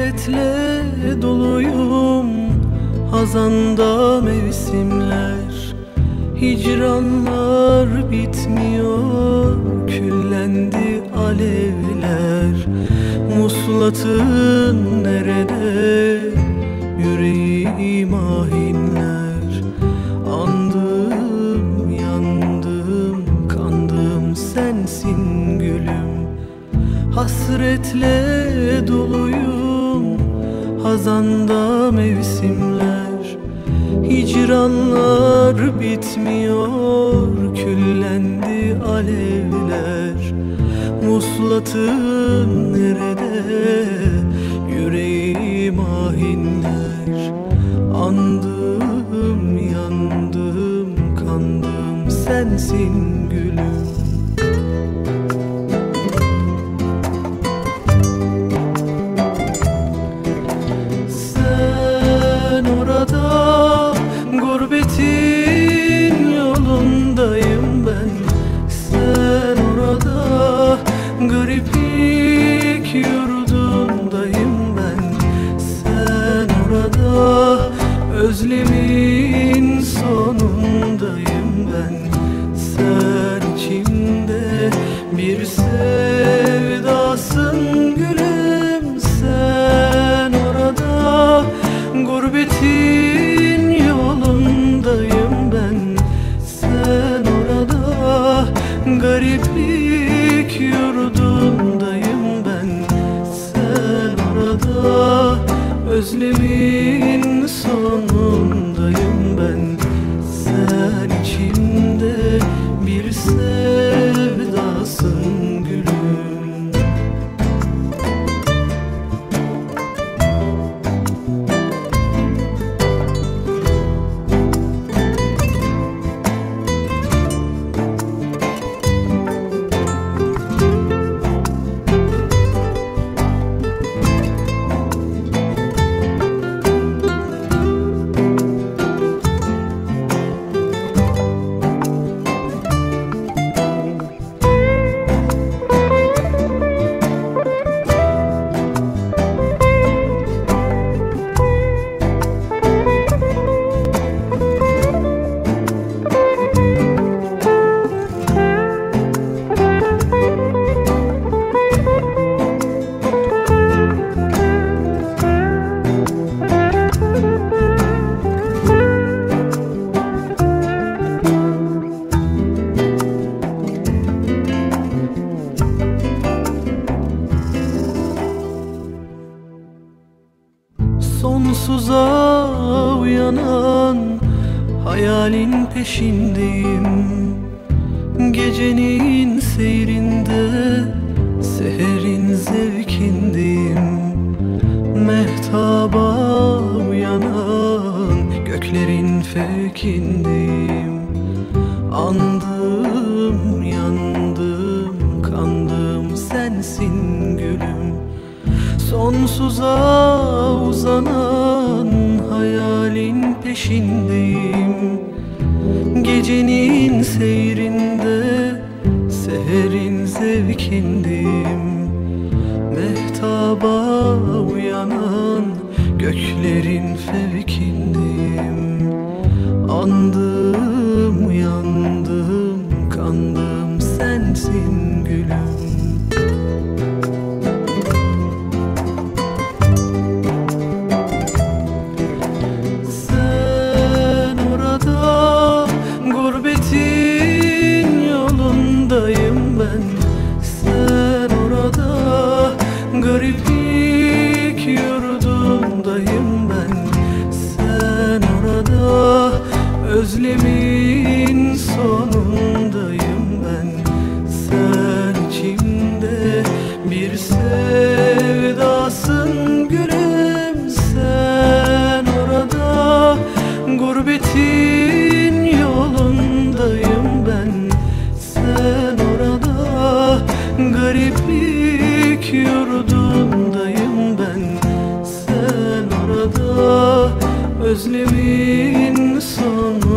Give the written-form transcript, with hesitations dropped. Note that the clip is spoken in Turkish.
Hasretle doluyum, hazanda mevsimler, hicranlar bitmiyor, küllendi alevler. Muslatın nerede, yüreğim ahinler. Andım, yandım, kandım, sensin gülüm. Hasretle doluyum, hazanda mevsimler, hicranlar bitmiyor, küllendi alevler. Muslatın nerede, yüreğim ahinler. Andım, yandım, kandım, sensin gülüm. Gurbetin yolundayım ben, sen orada. Gariplik yurdundayım ben, sen orada. Özlemin sonundayım ben, sen içimde bir sevdasın gülüm. Sen orada, gurbetin yolundayım ben, sen orada. Gariplik yurdundayım ben, sen orada. Özlemin sonundayım ben, sen içimde bir sevdasın gülüm. Sonsuza uyanan hayalin peşindeyim. Gecenin seyrinde, seherin zevkindeyim. Mehtaba uyanan göklerin fevkindeyim. Andım, yandım, kandım, sensin gülüm. Sonsuza uzanan hayalin peşindeyim. Gecenin seyrinde, seherin zevkindeyim. Mehtaba uyanan göklerin fevkindeyim. Andım, yandım, kandım, sensin gülüm. Gurbetin yolundayım ben, sen orada. Gariplik yurdundayım ben, sen orada. Özlemin sonundayım ben, sen içimde bir sevdasın gülüm. Sen orada, gurbetin yolundayım ben, sen orada. Gariplik yurdundayım ben, sen orada. Özlemin sonu